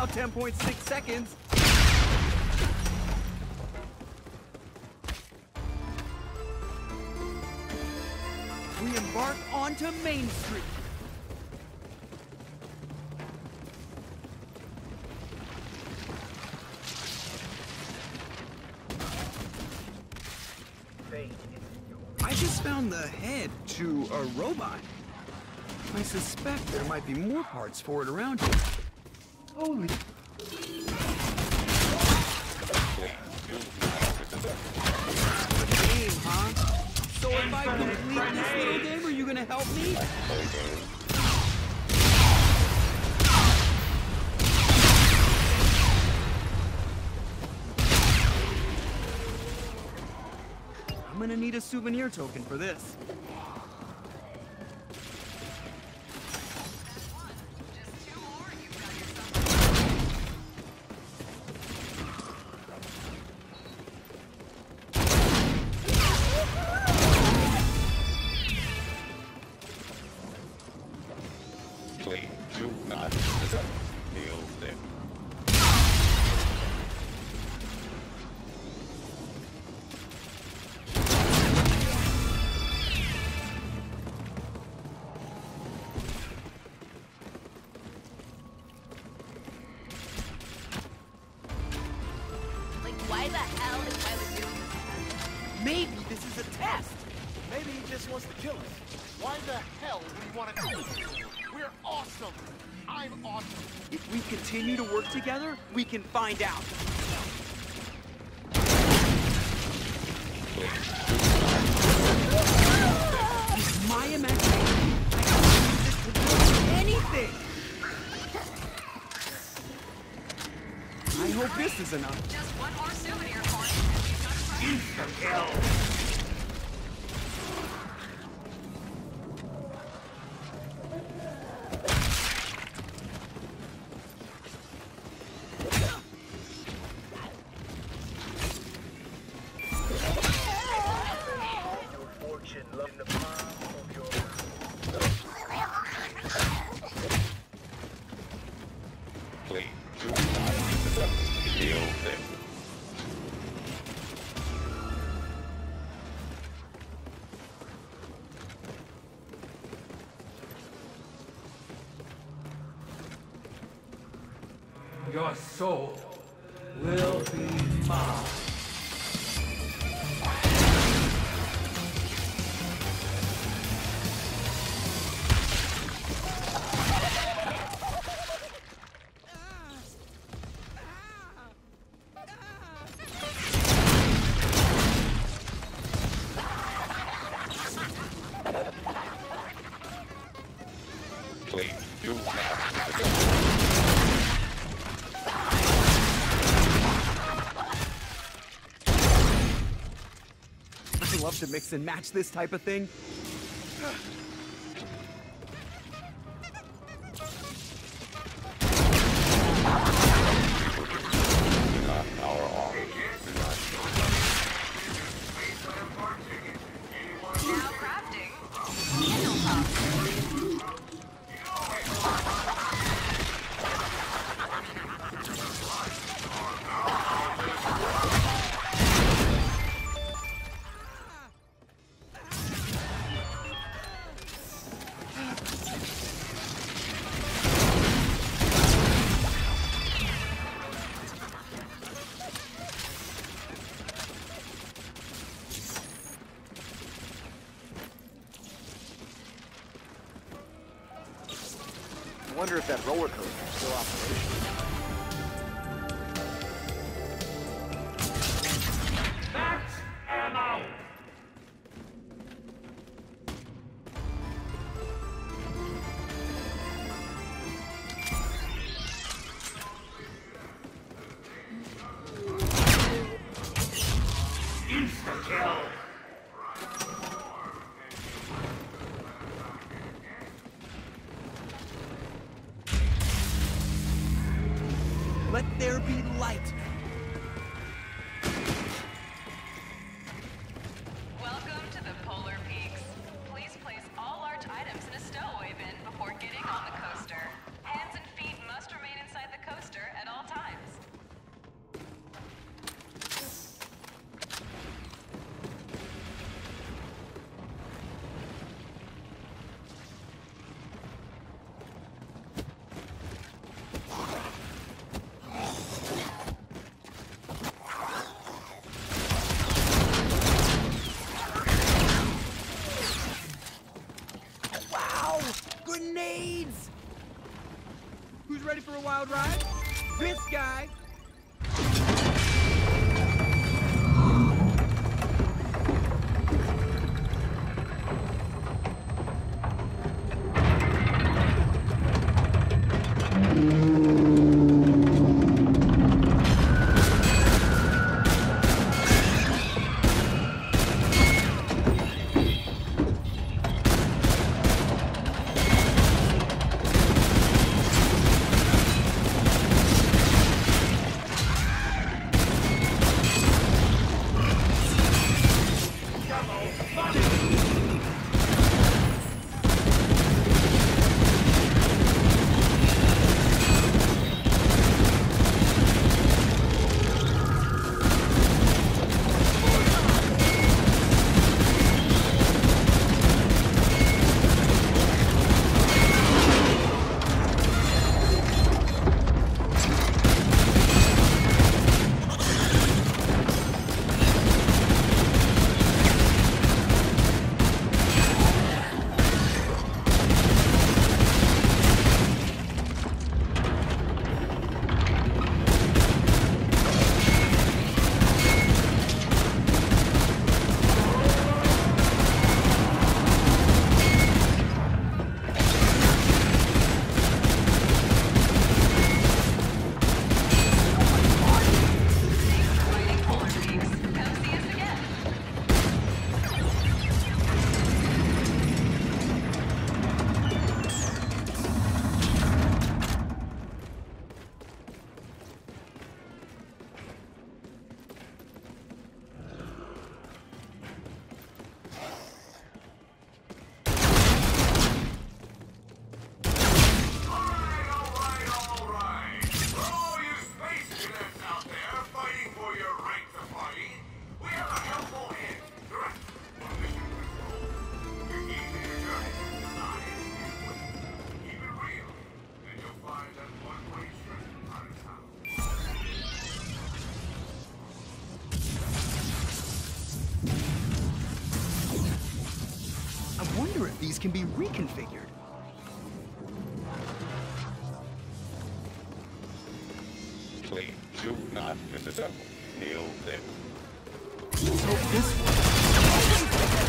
about 10.6 seconds. We embark onto Main Street. I just found the head to a robot. I suspect there might be more parts for it around here. Holy... Game, huh? So if I complete this little game, are you gonna help me? I'm gonna need a souvenir token for this. Please do not kneel there. Why the hell is Tyler doing this? Maybe this is a test. Maybe he just wants to kill us. Why the hell would he want to kill us? We're awesome. I'm awesome. If we continue to work together, we can find out. It's my imagination. I can use this to do anything. I hope this is enough. Just one more souvenir coin. Insta-kill. Please do not kneel there. Your soul will be mine. Please do not. I love to mix and match this type of thing. Our arm. Now crafting. Candle pop. I wonder if that roller coaster is still operational. That's ammo! Insta-kill! Let there be light. Welcome to the Polar Peaks. Please place all large items in a stowaway bin before getting on the coaster. Hands and feet must remain inside the coaster Who's ready for a wild ride? This guy. I wonder if these can be reconfigured. Please do not disassemble. Kneel there. Let's hope this one.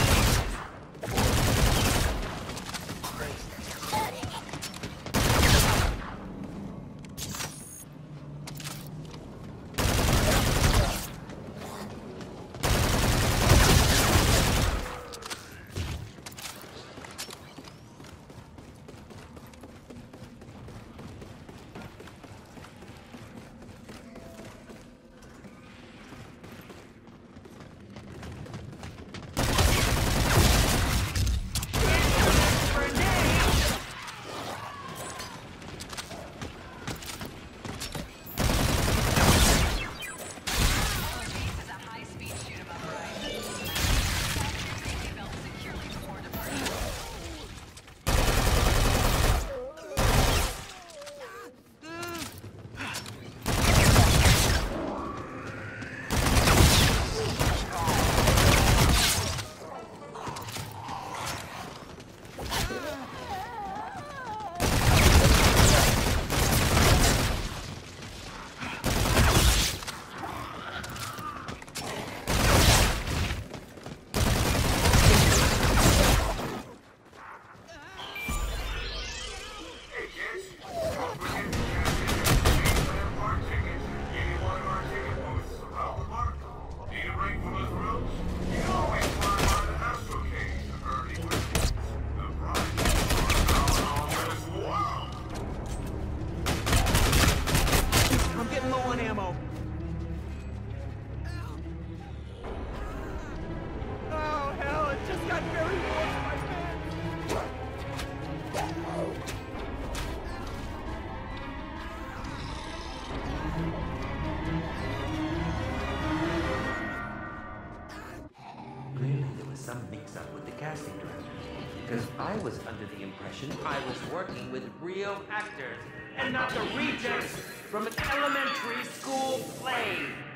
Because I was under the impression I was working with real actors and not the rejects from an elementary school play.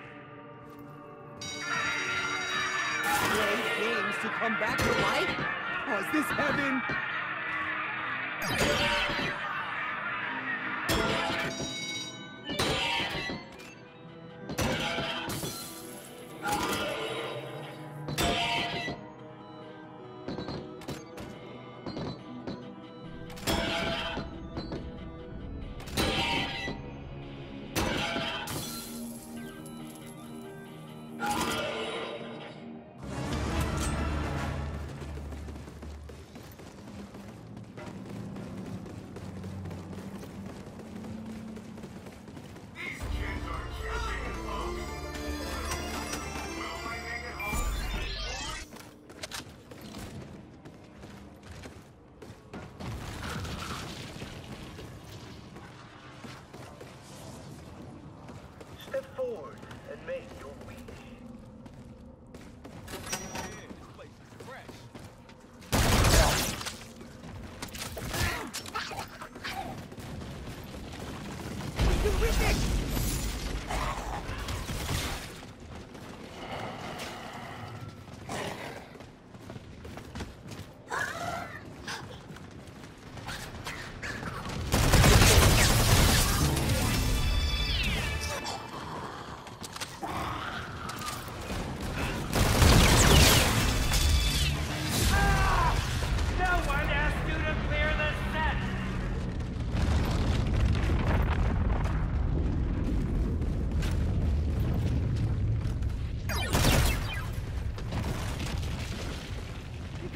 Play games to come back to life? Oh, is this heaven?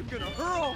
gonna hurl!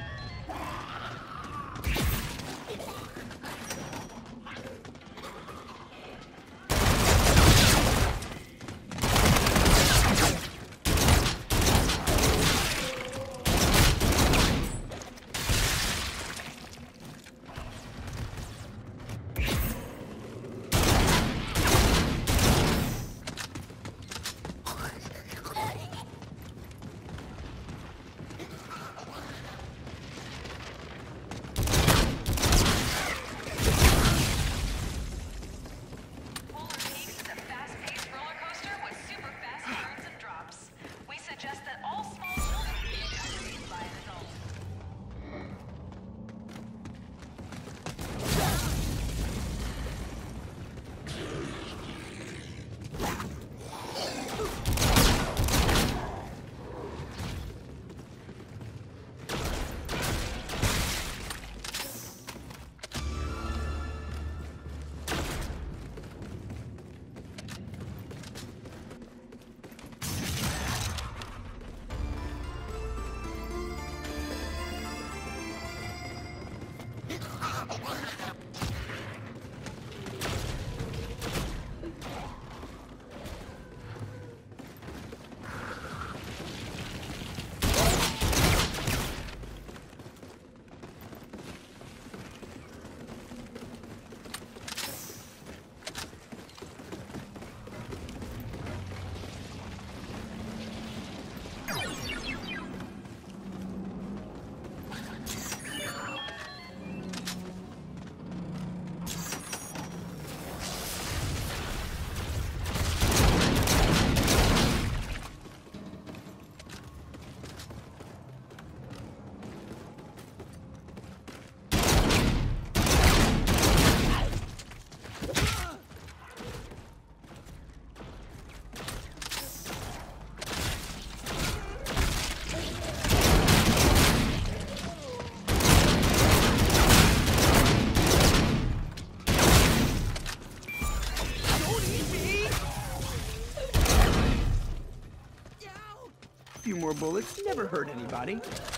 Few more bullets never hurt anybody.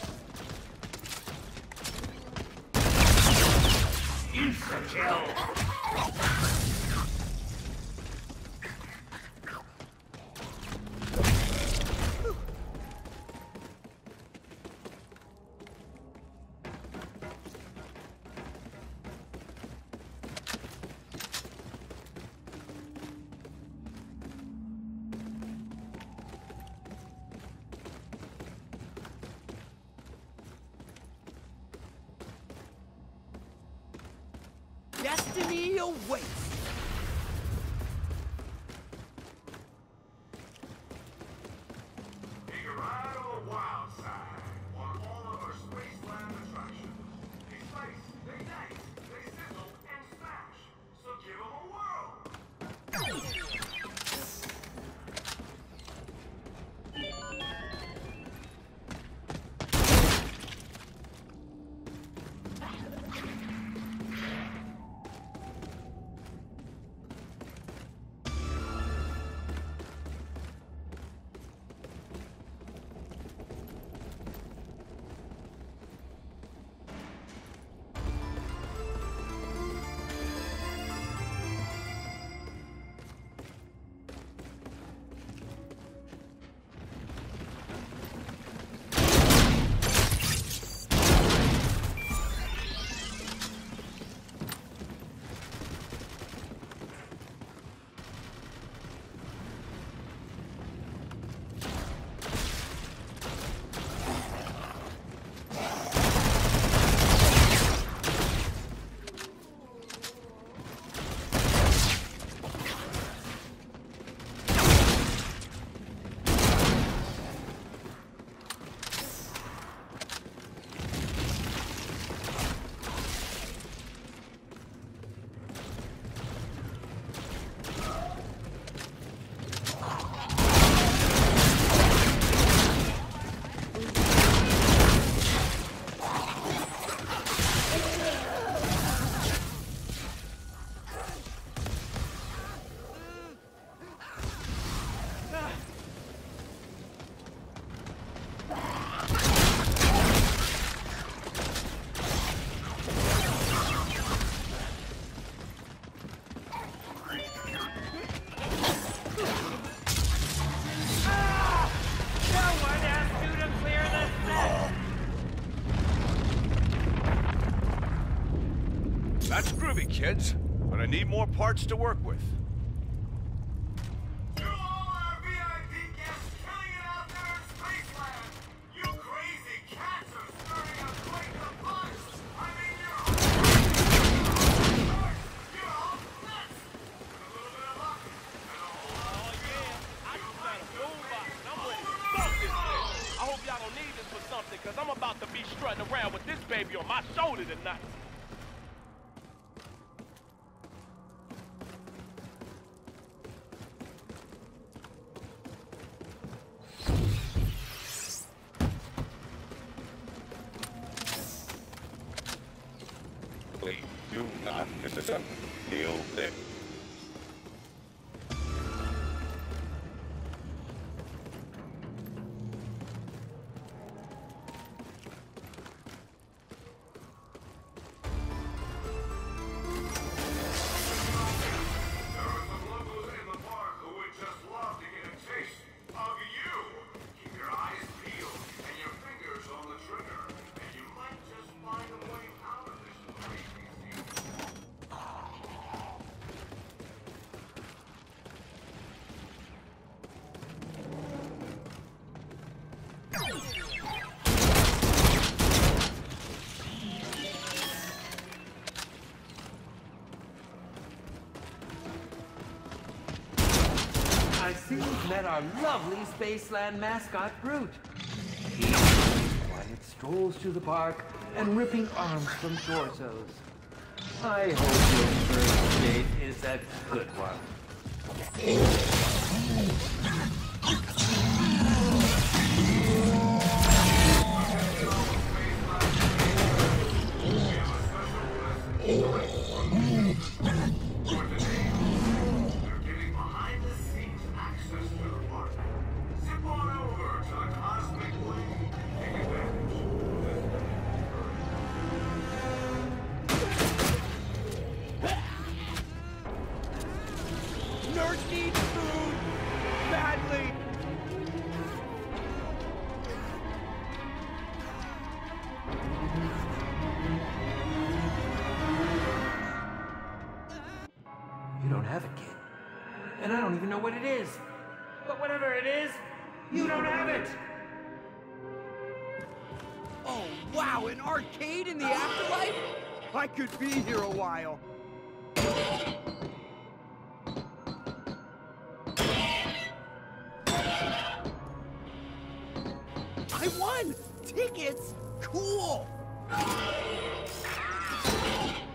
Insta-kill! Destiny awaits! Take a ride on the wild side on all of our Spaceland attractions. They spice, they dice, they sizzle, and smash. So give them a whirl! That's groovy, kids. But I need more parts to work with. To all our VIP guests killing it out there in Spaceland, you crazy cats are starting a quake of fun. I mean, you're all nuts. With a little bit of luck and a whole lot of skill, I just got a boombox and I'm ready to fuck this shit. I hope y'all don't need this for something, because I'm about to be strutting around with this baby on my shoulder tonight. Please do not disassemble. Neil them. there are some locals in the park who would just love to get a taste of you. Keep your eyes peeled and your fingers on the trigger, and you might just find a way out of this crazy scene. I see you've met our lovely Spaceland mascot, Groot. He quiet strolls through the park and ripping arms from torsos. I hope your first date is a good one. They're giving behind-the-scenes access to the park. Zip on over to the Cosmic Lane. Take advantage of this. Nurse needs food! Badly! You don't have it, kid. And I don't even know what it is. But whatever it is, you don't have it! Oh, wow, an arcade in the afterlife? I could be here a while. I won! Tickets? Cool!